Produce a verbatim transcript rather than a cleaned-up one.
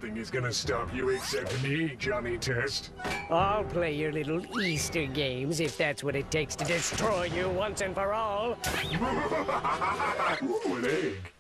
Nothing is gonna stop you except me, Johnny Test. I'll play your little Easter games if that's what it takes to destroy you once and for all. Ooh, an egg.